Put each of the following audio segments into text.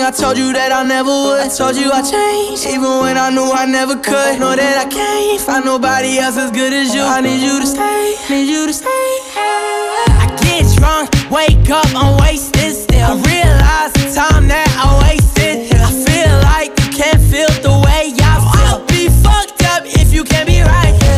I told you that I never would. I told you I changed, even when I knew I never could. Know that I can't find nobody else as good as you. I need you to stay, need you to stay. I get drunk, wake up, I'm wasted still. I realize the time that I wasted. I feel like you can't feel the way I feel. I'll be fucked up if you can't be right here.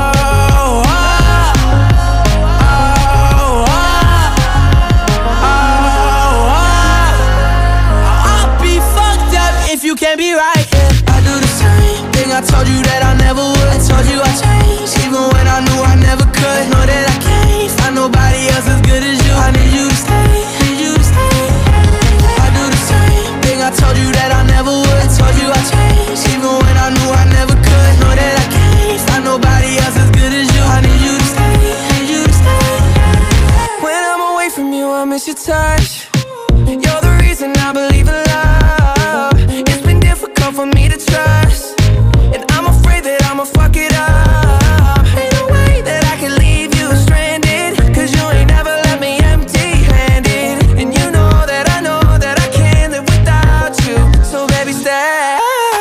You can't be right, yeah. I do the same thing, I told you that I never would. I told you I changed, even when I knew I never could. Know that I can't find nobody else as good as you. I need you to stay, need you to stay. I do the same thing, I told you that I never would. I told you I changed, even when I knew I never could. Know that I can't find nobody else as good as you. I need you to stay, need you to stay. When I'm away from you, I miss your touch. You're the reason I believe in love. For me to trust, and I'm afraid that I'ma fuck it up. Ain't no way that I can leave you stranded, cause you ain't never left me empty-handed. And you know that I can't live without you. So baby, stay.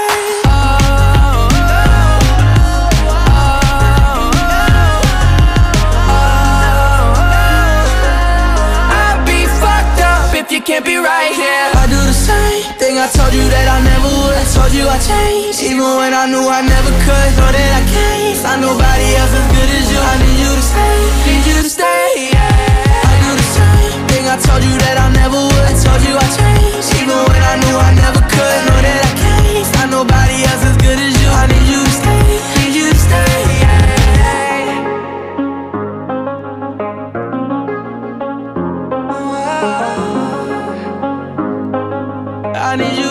I'd be fucked up if you can't be right here. I do the same thing, I told you that I never would. I told you I changed, even when I knew I never could. Know that I can't find nobody else as good as you. I need you to stay, need you to stay, yeah. I do the same thing, I told you that I never would. I told you I changed, even when I knew I never could. Know that I can't find nobody else as good as you. I need you to stay, need you to stay, yeah. I need you